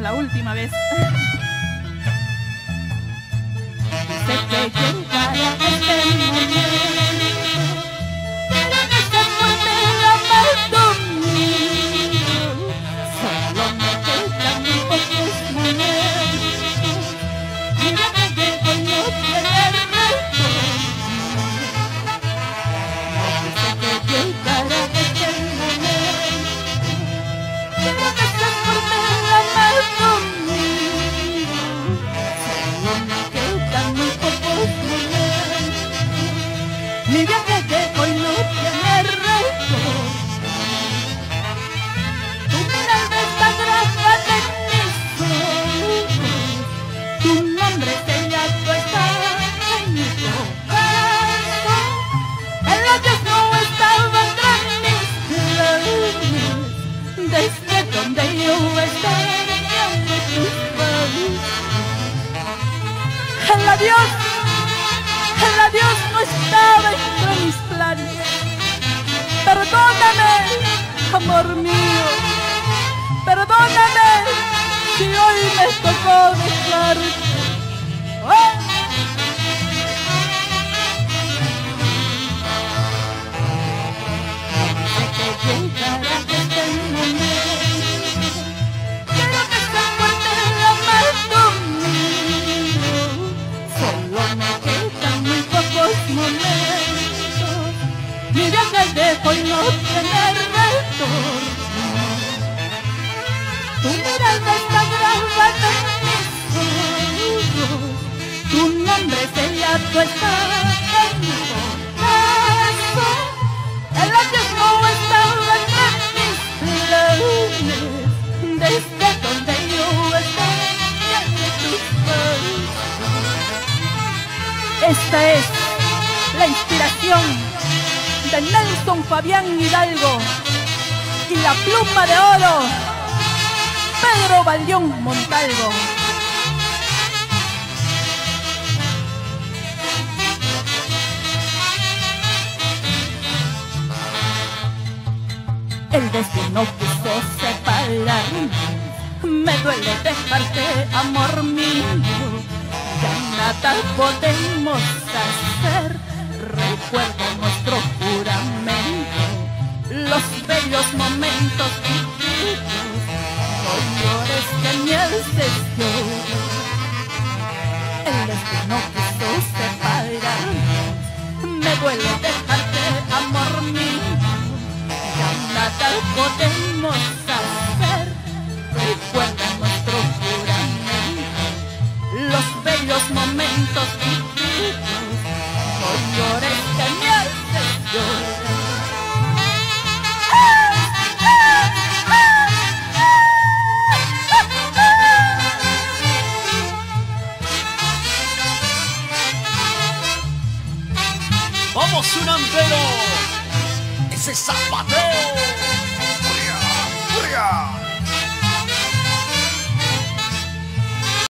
cantamos la última vez. Sé que llegará este momento, pero que se vuelve la más conmigo. Solo me quedan muy pocos momentos. Mira que llego y no tiene retorno. Sé que llegará este momento, pero que se vuelve la más conmigo. Solo me quedan muy pocos momentos. Mi viaje llegó y no tiene retorno. Tu mirada está grabada en mis ojos, tu nombre sellado está en mi corazón. El adiós no estaba entre mis labios, desde donde yo estaba viendo tus manos. El adiós no estaba entre mis planes. Perdóname, amor mío, perdóname si hoy me tocó dejarte. ¡Oh! Sé que llegará este momento, quiero que se fuerte la más conmigo. Solo me quedan muy pocos momentos. Mi viaje dejo y no tiene retorno. Tu mirada está grabada en mis ojos, tu nombre sellado está en mi corazón. El adiós no estaba entre mis planes, desde donde yo estaba viendo tus manos. Esta es la inspiración de Nelson Fabián Hidalgo y la pluma de oro, Pedro Baldión Montalvo. El destino quiso separarnos, me duele dejarte, amor mío. Ya nada podemos hacer, recuerdo nuestro juramento, los bellos momentos vividos. No llores que me haces llorar. El destino quiso separarnos, me duele dejarte, amor mío. Ya nada podemos hacer, recuerda nuestro juramento, los bellos momentos vividos. No llores que me haces llorar. ¡Vamos, Unantero! ¡Ese zapateo! ¡Furia! ¡Furia!